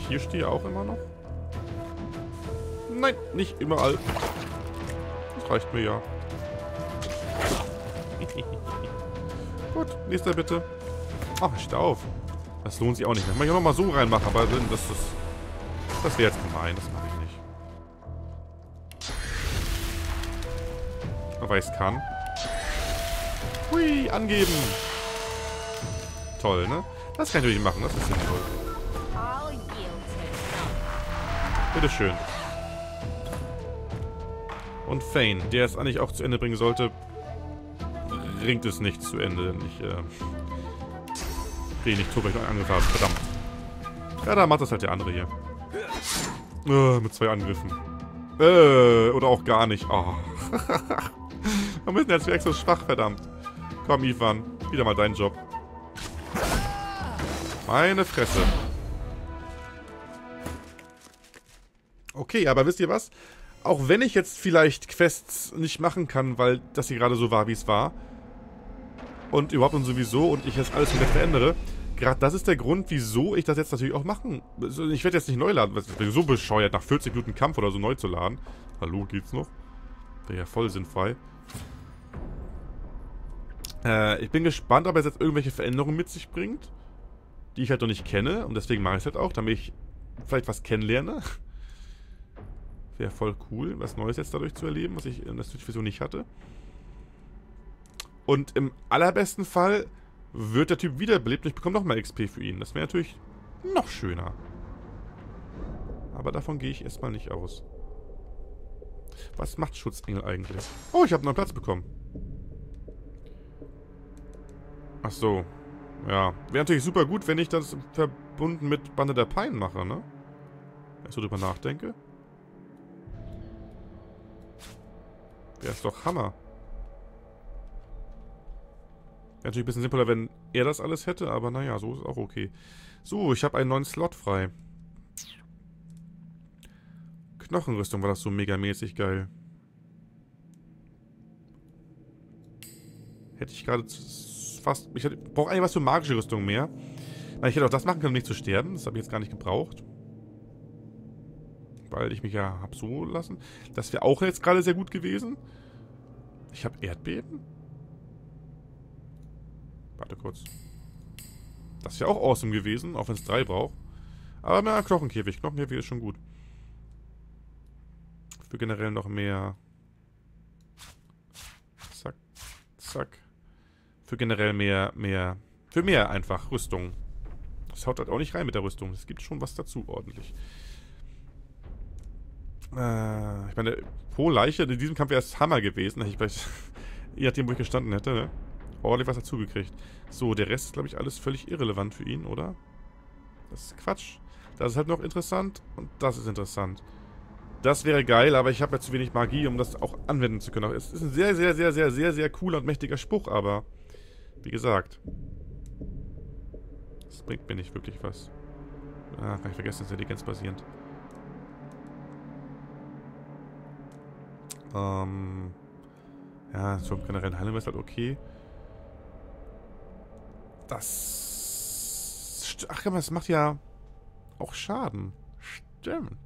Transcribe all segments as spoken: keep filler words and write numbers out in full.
hier stehe, auch immer noch? Nein, nicht überall. Das reicht mir ja. Gut, nächster bitte. Ach, ich stehe auf. Das lohnt sich auch nicht mehr. Ich kann auch nochmal so reinmachen, aber das ist... Das wäre jetzt gemein, das mache ich nicht. Aber ich es kann. Hui, angeben. Toll, ne? Das kann ich natürlich machen, das ist sinnvoll. Bitteschön. Und Fane, der es eigentlich auch zu Ende bringen sollte, bringt es nicht zu Ende. Ich, äh... kriege nicht tot, weil ich noch angefasst. Verdammt. Ja, da macht das halt der andere hier. Äh, mit zwei Angriffen. Äh, oder auch gar nicht. Oh. Warum ist denn jetzt Werk so schwach, verdammt? Komm, Ivan. Wieder mal dein Job. Meine Fresse. Okay, aber wisst ihr was? Auch wenn ich jetzt vielleicht Quests nicht machen kann, weil das hier gerade so war, wie es war. Und überhaupt und sowieso und ich jetzt alles komplett verändere. Gerade das ist der Grund, wieso ich das jetzt natürlich auch machen. Ich werde jetzt nicht neu laden. Ich bin so bescheuert, nach vierzig Minuten Kampf oder so neu zu laden. Hallo, geht's noch? Wäre ja voll sinnfrei. Äh, ich bin gespannt, ob es jetzt irgendwelche Veränderungen mit sich bringt. Die ich halt noch nicht kenne. Und deswegen mache ich es halt auch, damit ich vielleicht was kennenlerne. Wäre voll cool, was Neues jetzt dadurch zu erleben, was ich in der Switch-Version nicht hatte. Und im allerbesten Fall wird der Typ wiederbelebt und ich bekomme nochmal X P für ihn. Das wäre natürlich noch schöner. Aber davon gehe ich erstmal nicht aus. Was macht Schutzengel eigentlich? Oh, ich habe einen neuen Platz bekommen. Ach so. Ja. Wäre natürlich super gut, wenn ich das verbunden mit Bande der Pein mache, ne? Wenn ich so drüber nachdenke. Wäre es doch Hammer. Wäre natürlich ein bisschen simpler, wenn er das alles hätte, aber naja, so ist auch okay. So, ich habe einen neuen Slot frei. Knochenrüstung war das so megamäßig geil. Hätte ich gerade fast... Ich brauche eigentlich was für magische Rüstung mehr. Weil ich hätte auch das machen können, um nicht zu sterben. Das habe ich jetzt gar nicht gebraucht. Weil ich mich ja habe so lassen. Das wäre auch jetzt gerade sehr gut gewesen. Ich habe Erdbeben? Warte kurz. Das wäre auch awesome gewesen, auch wenn es drei braucht. Aber mehr Knochenkäfig. Knochenkäfig ist schon gut. Für generell noch mehr... Zack. Zack. Für generell mehr... mehr... Für mehr einfach Rüstung. Das haut halt auch nicht rein mit der Rüstung. Es gibt schon was dazu, ordentlich. Äh, ich meine, pro Leiche in diesem Kampf wäre es Hammer gewesen. Hätte ich vielleicht... Je nachdem, wo ich gestanden hätte, ne? Ordentlich was dazu gekriegt. So, der Rest ist, glaube ich, alles völlig irrelevant für ihn, oder? Das ist Quatsch. Das ist halt noch interessant und das ist interessant. Das wäre geil, aber ich habe ja zu wenig Magie, um das auch anwenden zu können. Es ist ein sehr, sehr, sehr, sehr, sehr, sehr cooler und mächtiger Spruch, aber wie gesagt, das bringt mir nicht wirklich was. Ah, kann ich vergessen, das ist intelligenzbasierend. Ähm... Ja, so generell eine Heilung ist halt okay. Das... Ach, das macht ja auch Schaden. Stimmt.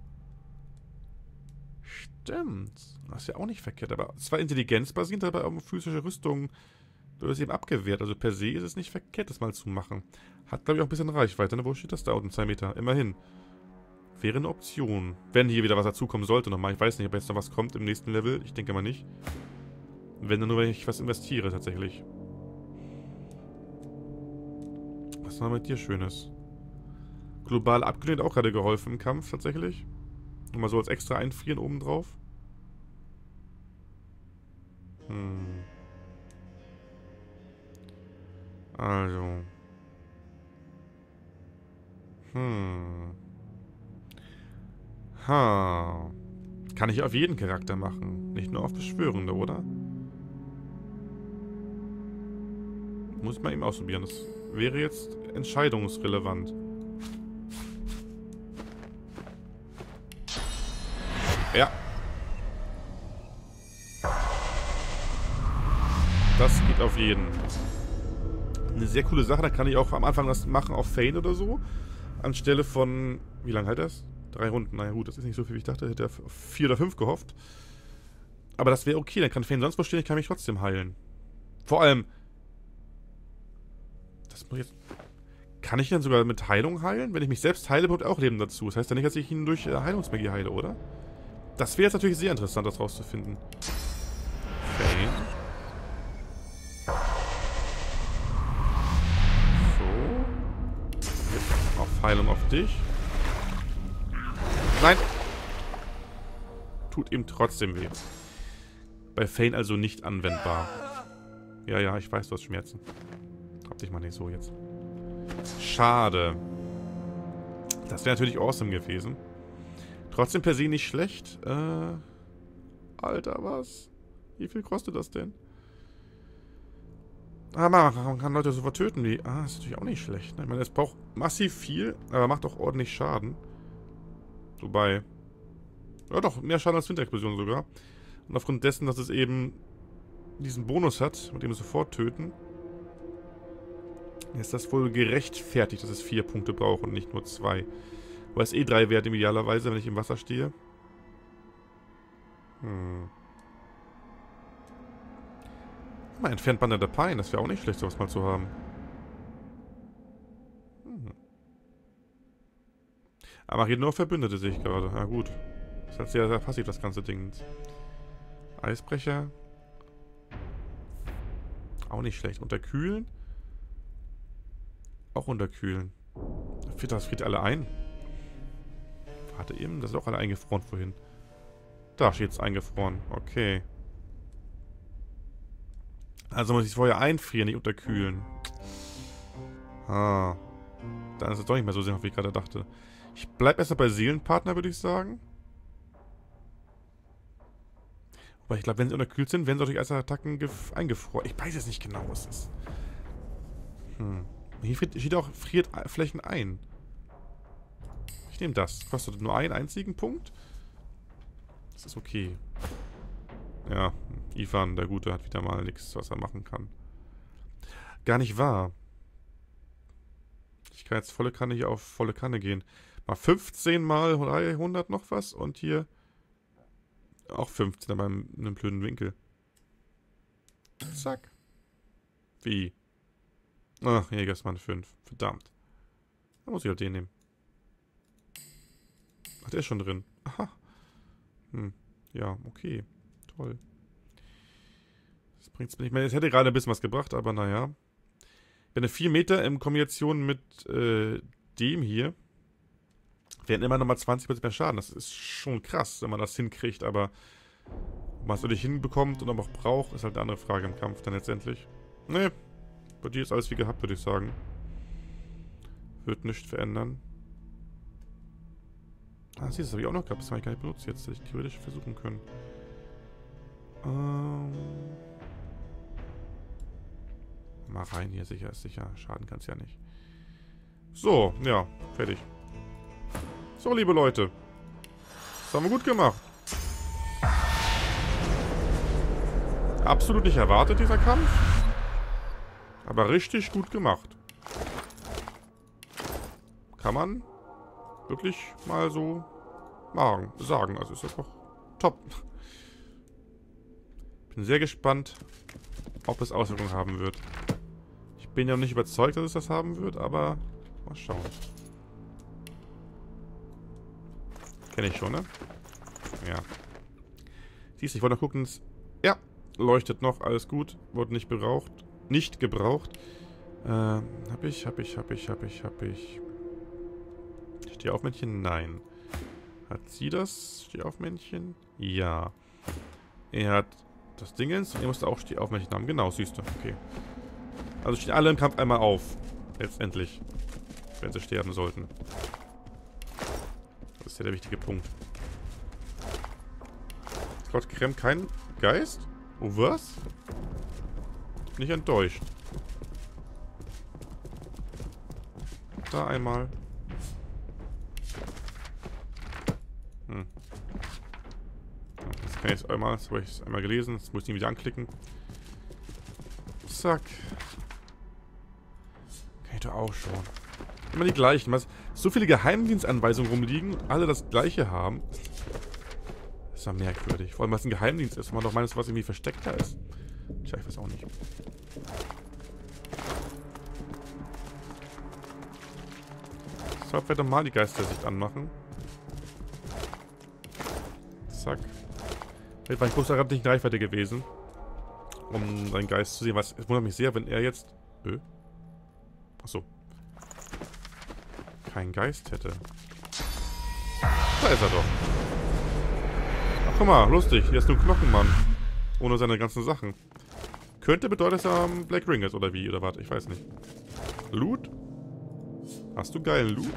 Stimmt. Das ist ja auch nicht verkehrt. Aber zwar intelligenzbasierend, aber auch physische Rüstung wird es eben abgewehrt. Also per se ist es nicht verkehrt, das mal zu machen. Hat, glaube ich, auch ein bisschen Reichweite. Ne? Wo steht das da unten? zwei Meter. Immerhin. Wäre eine Option. Wenn hier wieder was dazukommen sollte nochmal. Ich weiß nicht, ob jetzt noch was kommt im nächsten Level. Ich denke mal nicht. Wenn dann nur, wenn ich was investiere, tatsächlich. Was war mit dir Schönes? Global abgelehnt auch gerade geholfen im Kampf, tatsächlich. Nur mal so als extra Einfrieren obendrauf. Hm. Also. Hm. Ha. Kann ich auf jeden Charakter machen. Nicht nur auf Beschwörende, oder? Muss ich mal eben ausprobieren. Das wäre jetzt entscheidungsrelevant. Ja. Das geht auf jeden. Eine sehr coole Sache. Da kann ich auch am Anfang das machen auf Fane oder so. Anstelle von Wie lange hält das? Drei Runden. Naja gut, das ist nicht so viel, wie ich dachte. Hätte er auf vier oder fünf gehofft. Aber das wäre okay. Dann kann Fane sonst wo stehen. Ich kann mich trotzdem heilen. Vor allem... Das muss ich jetzt... Kann ich dann sogar mit Heilung heilen? Wenn ich mich selbst heile, bekommt auch Leben dazu. Das heißt ja nicht, dass ich ihn durch äh, Heilungsmagie heile, oder? Das wäre jetzt natürlich sehr interessant, das rauszufinden. Fane. So. Jetzt auf Heilung auf dich. Nein! Tut ihm trotzdem weh. Bei Fane also nicht anwendbar. Ja, ja, ich weiß, du hast Schmerzen. Hab dich mal nicht so jetzt. Schade. Das wäre natürlich awesome gewesen. Trotzdem per se nicht schlecht. Äh, Alter, was? Wie viel kostet das denn? Ah, man kann Leute sofort töten. Wie? Ah, ist natürlich auch nicht schlecht. Ne? Ich meine, es braucht massiv viel, aber macht auch ordentlich Schaden. Wobei... Ja doch, mehr Schaden als Winterexplosion sogar. Und aufgrund dessen, dass es eben diesen Bonus hat, mit dem wir sofort töten, ist das wohl gerechtfertigt, dass es vier Punkte braucht und nicht nur zwei. Aber es ist eh drei wert idealerweise, wenn ich im Wasser stehe. Hm. Mal entfernt Banner der Pein, das wäre auch nicht schlecht, sowas mal zu haben. Hm. Aber hier nur Verbündete sehe ich gerade. Na gut. Das ist halt sehr, sehr passiv, das ganze Ding. Eisbrecher. Auch nicht schlecht. Unterkühlen. Auch unterkühlen. Das friert alle ein. Warte eben, das ist auch alle eingefroren vorhin. Da steht es eingefroren. Okay. Also muss ich es vorher einfrieren, nicht unterkühlen. Ah. Dann ist es doch nicht mehr so sinnhaft, wie ich gerade dachte. Ich bleib erstmal bei Seelenpartner, würde ich sagen. Aber ich glaube, wenn sie unterkühlt sind, werden sie durch Eisattacken eingefroren. Ich weiß jetzt nicht genau, was das ist. Hm. Hier steht auch, friert Flächen ein. Ich nehme das. Kostet nur einen einzigen Punkt. Das ist okay. Ja, Ivan, der Gute, hat wieder mal nichts, was er machen kann. Gar nicht wahr. Ich kann jetzt volle Kanne hier auf volle Kanne gehen. Mal fünfzehn mal hundert noch was und hier auch fünfzehn, aber in einem blöden Winkel. Zack. Wie? Ach, Jägersmann fünf. Verdammt. Da muss ich halt den nehmen. Ach, der ist schon drin. Aha. Hm. Ja, okay. Toll. Das bringt's mir nicht mehr. Es hätte gerade ein bisschen was gebracht, aber naja. Wenn eine vier Meter in Kombination mit äh, dem hier werden immer nochmal zwanzig Prozent mehr Schaden. Das ist schon krass, wenn man das hinkriegt, aber ob man es wirklich hinbekommt und auch braucht, ist halt eine andere Frage im Kampf dann letztendlich. Nee. Bei dir ist alles wie gehabt, würde ich sagen. Wird nichts verändern. Ah, siehst du, das habe ich auch noch gehabt. Das habe ich gar nicht benutzt jetzt. Hätte ich theoretisch versuchen können. Ähm. Mal rein hier, sicher ist sicher. Schaden kann es ja nicht. So, ja, fertig. So, liebe Leute. Das haben wir gut gemacht. Absolut nicht erwartet, dieser Kampf. Aber richtig gut gemacht. Kann man wirklich mal so machen, sagen. Also ist das doch top. Bin sehr gespannt, ob es Auswirkungen haben wird. Ich bin ja noch nicht überzeugt, dass es das haben wird, aber mal schauen. Kenne ich schon, ne? Ja. Siehst du, ich wollte noch gucken. Ja, leuchtet noch, alles gut. Wurde nicht gebraucht. Nicht gebraucht. Ähm, hab ich, hab ich, hab ich, hab ich, hab ich. Stehaufmännchen? Nein. Hat sie das Stehaufmännchen? Ja. Er hat das Dingens und er musste auch Stehaufmännchen haben. Genau, siehst du. Okay. Also stehen alle im Kampf einmal auf. Letztendlich. Wenn sie sterben sollten. Das ist ja der wichtige Punkt. Ist Lord Krem kein Geist? Oh, was? Nicht enttäuscht. Da einmal. Hm. Das kann ich jetzt einmal, das habe ich einmal gelesen, das muss ich nie wieder anklicken. Zack. Kann ich doch auch schon. Immer die gleichen. Was, so viele Geheimdienstanweisungen rumliegen und alle das gleiche haben. Das ist ja merkwürdig. Vor allem, was ein Geheimdienst ist. Und man doch meint, was irgendwie versteckter ist. Tja, ich weiß auch nicht. Ich sollte vielleicht nochmal die Geistersicht anmachen. Zack. Vielleicht war ich großer Rad nicht in Reichweite gewesen. Um seinen Geist zu sehen. Was, es wundert mich sehr, wenn er jetzt... Öh? Achso. Keinen Geist hätte. Da ist er doch. Ach, guck mal, lustig. Hier ist nur ein Knochenmann. Ohne seine ganzen Sachen. Könnte bedeuten, dass er am Black Ring ist, oder wie? Oder was? Ich weiß nicht. Loot? Hast du geilen Loot?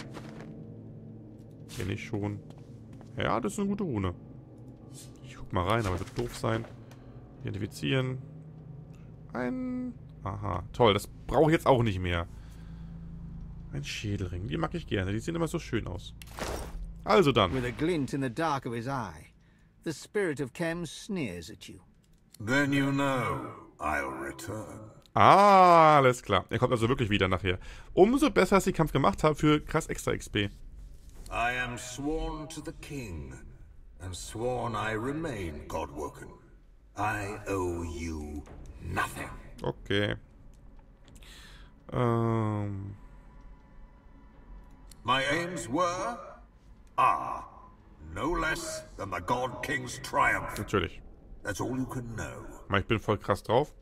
Kenn ich schon. Ja, das ist eine gute Rune. Ich guck mal rein, aber wird doof sein. Identifizieren. Ein... Aha, toll. Das brauche ich jetzt auch nicht mehr. Ein Schädelring. Die mag ich gerne. Die sehen immer so schön aus. Also dann. With a glint in the dark of his eye, the spirit of Kem sneers at you. Then you know I'll return. Ah, alles klar. Er kommt also wirklich wieder nachher. Umso besser, dass ich den Kampf gemacht habe für krass extra X P. I am sworn to the king, and sworn I remain, Godwoken. I owe you nothing. Okay. Ähm... My aims were, are, no less than the God King's triumph. Natürlich. That's all you can know. Ich bin voll krass drauf.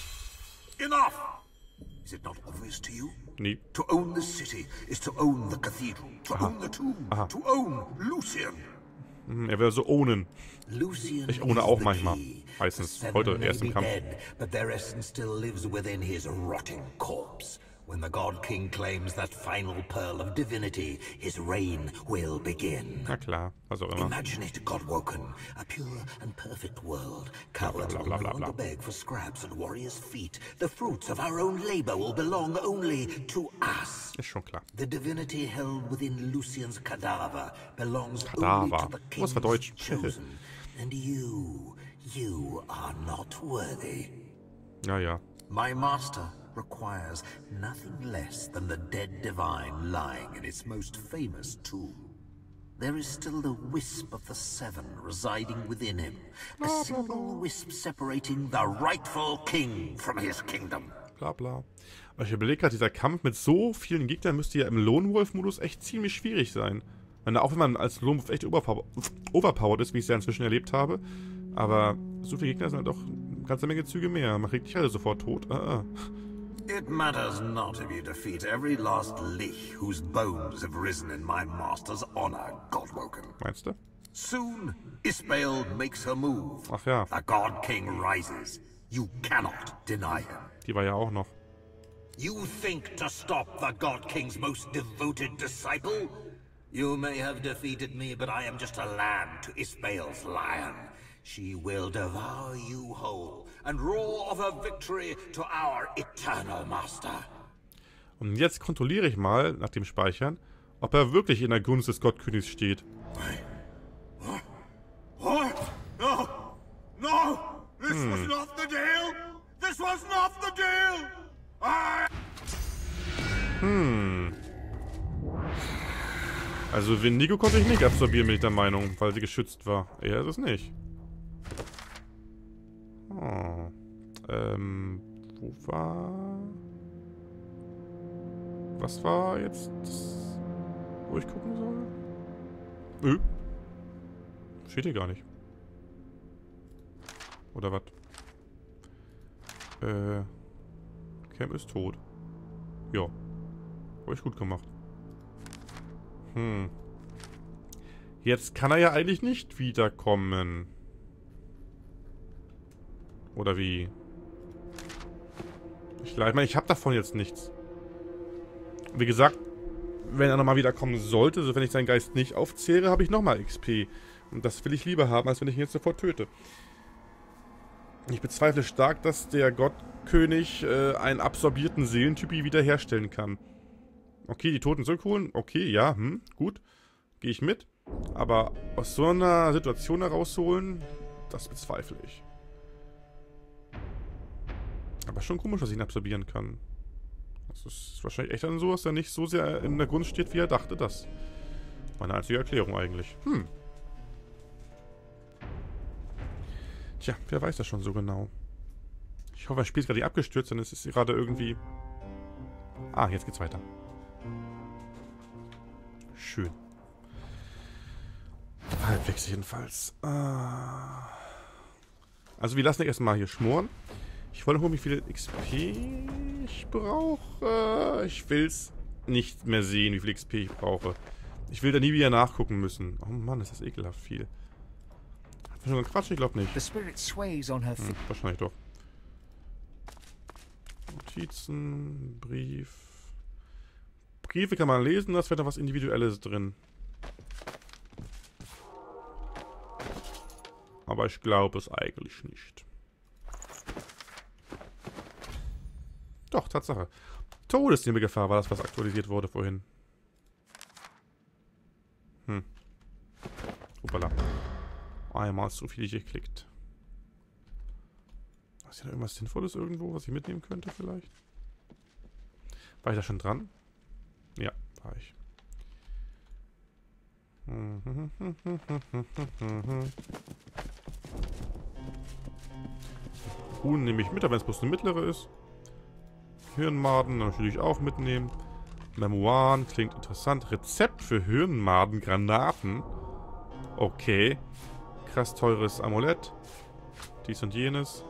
Enough! Is it not obvious to you? Nie. To own the city is to own the cathedral, to Aha. own the tomb, Aha. to own Lucian. Hm, er will so ownen. Lucian Ich ohne is auch the manchmal. key. Meistens. The seven Heute, may erst im be Kampf. dead, but their essence still lives within his rotting corpse. When the God King claims that final pearl of divinity, his reign will begin. Na klar, was auch immer. Imagine it, Godwoken, a pure and perfect world. Cowards bla, will bla, no bla, bla. longer beg for scraps at warriors' feet. The fruits of our own labor will belong only to us. Ist schon klar. The divinity held within Lucian's cadaver belongs Cadaver. only to the Was für king's Deutsch? chosen. And you, you are not worthy. Ja, ja. My master requires nothing less than the dead divine lying in its most famous tomb. There is still the wisp of the seven residing within him. A single wisp separating the rightful king from his kingdom. Bla bla. Aber ich überlege gerade, dieser Kampf mit so vielen Gegnern müsste ja im Lone Wolf-Modus echt ziemlich schwierig sein. Wenn, auch wenn man als Lone Wolf echt overpower overpowered ist, wie ich es ja inzwischen erlebt habe. Aber so viele Gegner sind halt doch eine ganze Menge Züge mehr. Man kriegt nicht alle sofort tot. Ah, ah. It matters not if you defeat every last lich whose bones have risen in my master's honor, Godwoken. Meinst du? Soon, Isbael makes her move. Ach ja, The God King rises. You cannot deny him. die war ja auch noch. You think to stop the God King's most devoted disciple? You may have defeated me, but I am just a lamb to Isbael's lion. She will devour you whole and roar of her victory to our eternal master. Und jetzt kontrolliere ich mal, nach dem Speichern, ob er wirklich in der Gunst des Gottkönigs steht. What? What? No! No! This Hmm. was not the deal! This was not the deal! I... Hm. Also Wendigo konnte ich nicht absorbieren, bin ich der Meinung, weil sie geschützt war. Er ist es nicht. Oh. Ähm, wo war... Was war jetzt, das, wo ich gucken soll? Nö. Steht hier gar nicht. Oder was? Äh... Cam ist tot. Ja. Habe ich gut gemacht. Hm. Jetzt kann er ja eigentlich nicht wiederkommen. Oder wie? Ich meine, ich habe davon jetzt nichts. Wie gesagt, wenn er nochmal wiederkommen sollte, also wenn ich seinen Geist nicht aufzehre, habe ich nochmal X P. Und das will ich lieber haben, als wenn ich ihn jetzt sofort töte. Ich bezweifle stark, dass der Gottkönig äh, einen absorbierten Seelentypi wiederherstellen kann. Okay, die Toten zurückholen. Okay, ja, hm, gut. Gehe ich mit. Aber aus so einer Situation herausholen, das bezweifle ich. Aber schon komisch, dass ich ihn absorbieren kann. Das ist wahrscheinlich echt dann so, dass er nicht so sehr in der Gunst steht, wie er dachte. Das meine einzige Erklärung eigentlich. Hm. Tja, wer weiß das schon so genau. Ich hoffe, das Spiel ist gerade nicht abgestürzt, denn es ist gerade irgendwie... Ah, jetzt geht's weiter. Schön. Halbwegs jedenfalls. Ah. Also wir lassen erstmal hier schmoren. Ich wollte gucken, wie viel X P ich brauche. Ich will es nicht mehr sehen, wie viel X P ich brauche. Ich will da nie wieder nachgucken müssen. Oh Mann, ist das ekelhaft viel. Hat man schon gequatscht? Ich glaube nicht. The spirit sways on her Hm, wahrscheinlich doch. Notizen, Brief. Briefe kann man lesen, da wäre da was Individuelles drin. Aber ich glaube es eigentlich nicht. Doch, Tatsache. Todesnebelgefahr war das, was aktualisiert wurde vorhin. Hm. Hoppala. Einmal zu viel geklickt. Ist hier noch irgendwas Sinnvolles irgendwo, was ich mitnehmen könnte vielleicht? War ich da schon dran? Ja, war ich. Huhn nehme ich mit, aber wenn es bloß eine mittlere ist. Hirnmaden natürlich auch mitnehmen. Memoiren klingt interessant. Rezept für Hirnmadengranaten. Okay. Krass teures Amulett. Dies und jenes.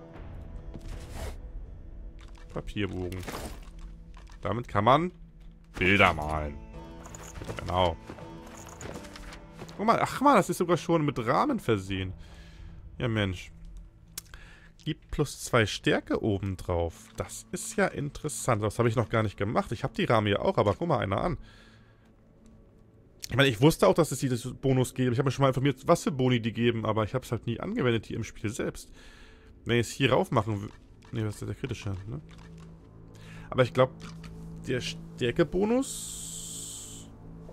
Papierbogen. Damit kann man Bilder malen. Genau. Guck mal, ach mal, das ist sogar schon mit Rahmen versehen. Ja, Mensch. Gibt plus zwei Stärke obendrauf. Das ist ja interessant. Das habe ich noch gar nicht gemacht. Ich habe die Rahmen ja auch, aber guck mal einer an. Ich meine, ich wusste auch, dass es dieses Bonus gibt. Ich habe mich schon mal informiert, was für Boni die geben, aber ich habe es halt nie angewendet hier im Spiel selbst. Wenn ich es hier rauf machen würde... Ne, das ist der kritische, ne? Aber ich glaube, der Stärke-Bonus...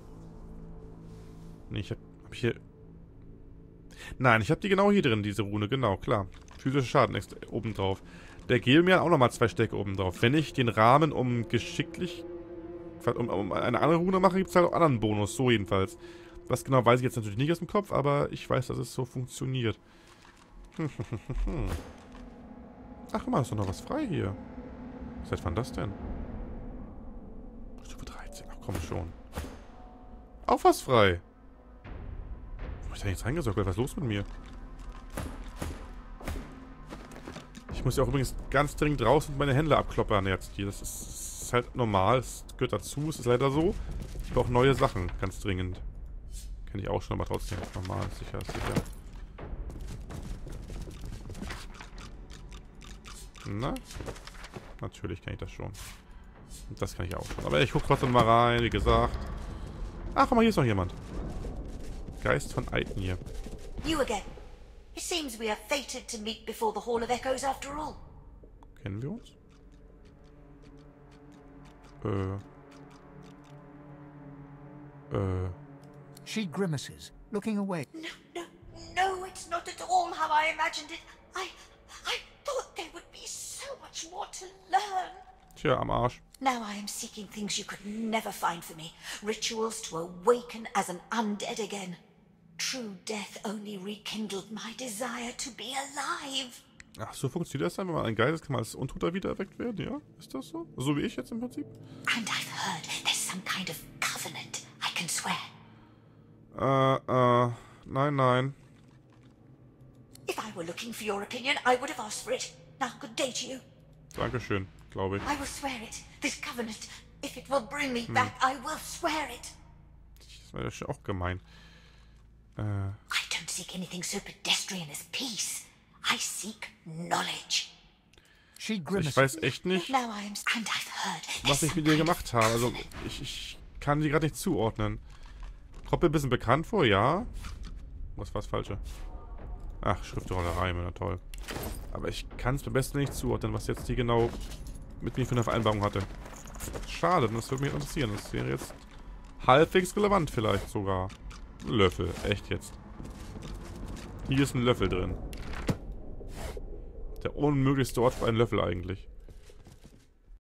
Ne, ich habe hab ich hier... Nein, ich habe die genau hier drin, diese Rune, genau, klar. Physischer Schaden extra obendrauf. Der geben mir auch nochmal zwei Stärke obendrauf. Wenn ich den Rahmen um geschicklich... Um, um eine andere Rune mache, gibt es halt auch einen anderen Bonus, so jedenfalls. Was genau weiß ich jetzt natürlich nicht aus dem Kopf, aber ich weiß, dass es so funktioniert. Ach, guck mal, ist doch noch was frei hier. Seit wann das denn? Stufe dreizehn, ach komm schon. Auch was frei. Wo hab ich da jetzt reingesorgt? Was ist los mit mir? Ich muss ja auch übrigens ganz dringend raus und meine Hände abkloppern jetzt hier. Das ist, ist halt normal, es gehört dazu, es ist leider so. Ich brauche neue Sachen, ganz dringend. Kenne ich auch schon, aber trotzdem ist normal, sicher, sicher. Na? Natürlich kann ich das schon. Und das kann ich auch schon. Aber ich gucke trotzdem mal rein, wie gesagt. Ach, guck mal, hier ist noch jemand. Geist von Eitenir. You again. It seems we are fated to meet before the Hall of Echoes after all. Kennen wir uns? Äh. Äh. She grimaces, looking away. No, no, no, it's not at all how I imagined it. I, I thought there would be so much more to learn. Tja, am Arsch. Now I am seeking things you could never find for me. Rituals to awaken as an undead again. True death only rekindled my desire to be alive. Ach, so funktioniert das dann, wenn man ein Geist ist, kann man als Untoter wieder erweckt werden, ja? Ist das so? So wie ich jetzt im Prinzip? And I've heard there's some kind of covenant, I can swear. Äh, äh, nein, nein. If I were looking for your opinion, I would have asked for it. Now, good day to you. Dankeschön, glaube ich. I will swear it. This covenant, if it will bring me back, I will swear it. Das war ja schon auch gemein. Äh. I don't seek anything so pedestrian as peace. I seek knowledge. She Ich grimaces. weiß echt nicht, Now I am, and I've heard was ich mit dir gemacht habe. Also, ich, ich kann sie gerade nicht zuordnen. Kommt mir ein bisschen bekannt vor, ja. Was war das Falsche? Ach, Schriftrollerei, na toll. Aber ich kann es beim besten nicht zuordnen, was jetzt die genau mit mir für eine Vereinbarung hatte. Schade, das würde mich interessieren. Das wäre jetzt halbwegs relevant vielleicht sogar. Ein Löffel, echt jetzt. Hier ist ein Löffel drin. Der unmöglichste Ort für einen Löffel eigentlich.